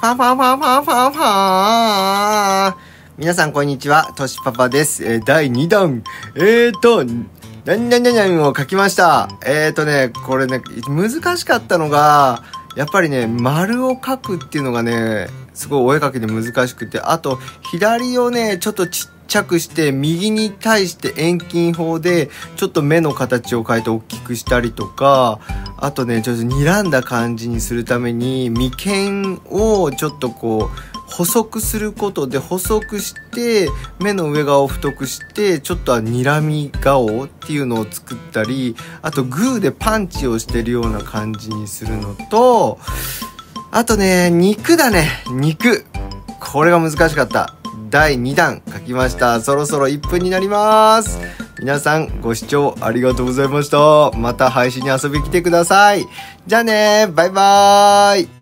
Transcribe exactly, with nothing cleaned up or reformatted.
ファンファンファンファンファンファン。皆さんこんにちは、としパパです。えー、だいにだん。えーと、なになになになにを書きました。えーとね、これね、難しかったのが、やっぱりね、丸を書くっていうのがね、すごいお絵描きで難しくて、あと、左をね、ちょっとちっちゃくして、右に対して遠近法で、ちょっと目の形を変えて大きくしたりとか、あとね、ちょっと睨んだ感じにするために、眉間をちょっとこう、細くすることで細くして目の上側を太くしてちょっとは睨み顔っていうのを作ったり、あとグーでパンチをしてるような感じにするのと、あとね肉だね肉これが難しかった。だいにだん書きました。そろそろいっぷんになります。皆さんご視聴ありがとうございました。また配信に遊びに来てください。じゃあねバイバーイ。